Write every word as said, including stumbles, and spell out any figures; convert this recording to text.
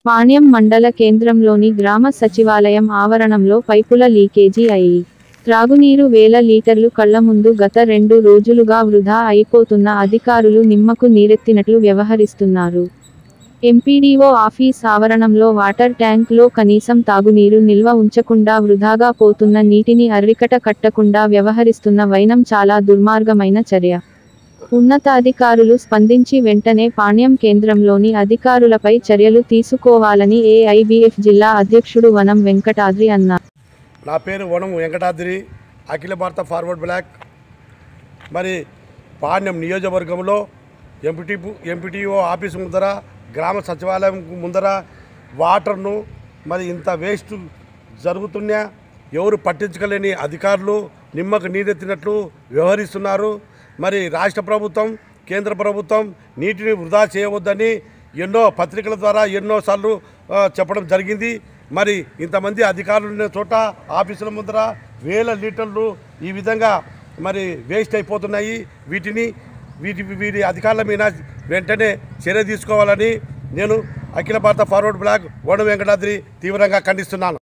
పాణ్యం మండల కేంద్రంలోని గ్రామ సచివాలయం ఆవరణంలో పైపుల లీకేజీ అయి త్రాగునీరు వేల లీటర్లు కళ్ల ముందు గత రెండు రోజులుగా వృధా అయిపోతున్న అధికారులు నిమ్మకు నీరెత్తినట్లు వ్యవహరిస్తున్నారు. ఎంపీడీఓ ఆఫీస్ ఆవరణంలో వాటర్ ట్యాంక్ లో కనీసం తాగునీరు నిల్వ ఉంచకుండా వృధాగా పోతున్న నీటిని అర్రికట కట్టకుండా వ్యవహరిస్తున్న వైనం చాలా దుర్మార్గమైన చర్య. ఉన్నతాధికారులు స్పందించి వెంటనే పాణ్యం కేంద్రంలోని అధికారులపై చర్యలు తీసుకోవాలని ఏఐబీఎఫ్ జిల్లా అధ్యక్షుడు వనం వెంకటాద్రి అన్నారు. నా పేరు వనం వెంకటాద్రి, అఖిల భారత ఫార్వర్డ్ బ్లాక్. మరి పాణ్యం నియోజకవర్గంలో ఎంపీటీ ఎంపీటీఓ ఆఫీసు ముందర, గ్రామ సచివాలయం ముందర వాటర్ను మరి ఇంత వేస్ట్ జరుగుతున్నా ఎవరు పట్టించుకోలేని అధికారులు నిమ్మకు నీరెత్తినట్లు వ్యవహరిస్తున్నారు. మరి రాష్ట్ర ప్రభుత్వం, కేంద్ర ప్రభుత్వం నీటిని వృధా చేయవద్దని ఎన్నో పత్రికల ద్వారా ఎన్నోసార్లు చెప్పడం జరిగింది. మరి ఇంతమంది అధికారులు ఉన్న చోట ఆఫీసుల ముందర వేల లీటర్లు ఈ విధంగా మరి వేస్ట్ అయిపోతున్నాయి. వీటిని వీటి వీటి అధికారుల మీద వెంటనే చర్య తీసుకోవాలని నేను అఖిల భారత ఫార్వర్డ్ బ్లాక్ వనం వెంకటాద్రి తీవ్రంగా ఖండిస్తున్నాను.